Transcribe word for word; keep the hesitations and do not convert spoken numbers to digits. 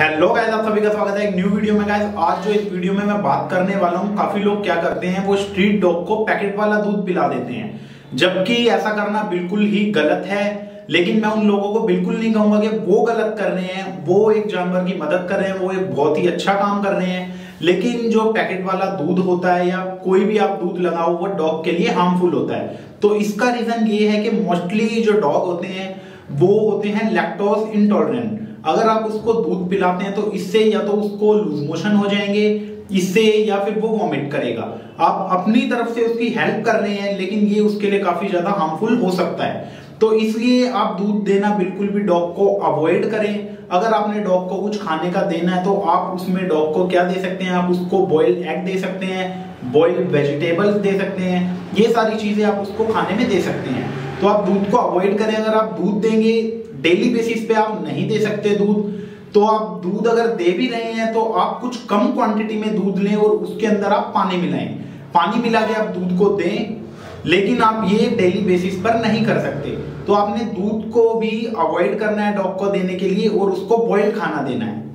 Hello guys, आप सभी का स्वागत है एक न्यू वीडियो में। गाइस आज जो इस वीडियो में मैं बात करने वाला हूं, काफी लोग क्या करते हैं, वो स्ट्रीट डॉग को पैकेट वाला दूध पिला देते हैं, जबकि ऐसा करना बिल्कुल ही गलत है। लेकिन मैं उन लोगों को बिल्कुल नहीं कहूंगा कि वो गलत कर रहे हैं, वो एक जानवर की मदद कर रहे हैं, वो एक बहुत ही अच्छा काम कर रहे हैं। लेकिन जो पैकेट वाला दूध होता है या कोई भी आप दूध लगाओ, वो डॉग के लिए हार्मफुल होता है। तो इसका रीजन ये है कि मोस्टली जो डॉग होते हैं वो होते हैं लैक्टोज इंटॉलरेंट। अगर आप उसको दूध पिलाते हैं तो इससे या तो उसको लूज मोशन हो जाएंगे, इससे या फिर वो वॉमिट करेगा। आप अपनी तरफ से उसकी हेल्प कर रहे हैं, लेकिन ये उसके लिए काफी ज्यादा हार्मफुल हो सकता है। तो इसलिए आप दूध देना बिल्कुल भी डॉग को अवॉइड करें। अगर आपने डॉग को कुछ खाने का देना है तो आप उसमें डॉग को क्या दे सकते हैं, आप उसको बॉइल्ड एग दे सकते हैं, बॉइल्ड वेजिटेबल्स दे सकते हैं, ये सारी चीजें आप उसको खाने में दे सकते हैं। तो आप दूध को अवॉइड करें। अगर आप दूध देंगे, डेली बेसिस पे आप नहीं दे सकते दूध, तो आप दूध अगर दे भी रहे हैं तो आप कुछ कम क्वांटिटी में दूध लें और उसके अंदर आप पानी मिलाएं। पानी मिला के आप दूध को दें, लेकिन आप ये डेली बेसिस पर नहीं कर सकते। तो आपने दूध को भी अवॉइड करना है डॉग को देने के लिए और उसको बॉइल्ड खाना देना है।